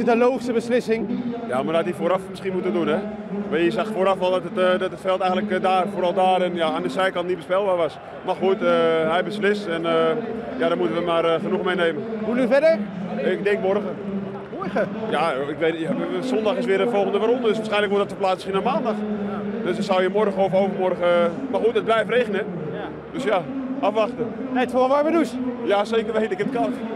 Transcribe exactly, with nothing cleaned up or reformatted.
het een logische beslissing? Ja, maar dat had hij vooraf misschien moeten doen, hè. Maar je zag vooraf al dat het, uh, dat het veld eigenlijk uh, daar, vooral daar en ja, aan de zijkant niet bespeelbaar was. Maar goed, uh, hij beslist en uh, ja, daar moeten we maar uh, genoeg meenemen. Hoe nu verder? Ik denk morgen. Morgen? Ja, ik weet, ja, zondag is weer de volgende ronde, dus waarschijnlijk wordt dat verplaatst misschien naar maandag. Ja. Dus dan zou je morgen of overmorgen... Uh, maar goed, het blijft regenen. Ja. Dus ja, afwachten. Net voor een warme douche? Ja, zeker weten, ik heb het koud.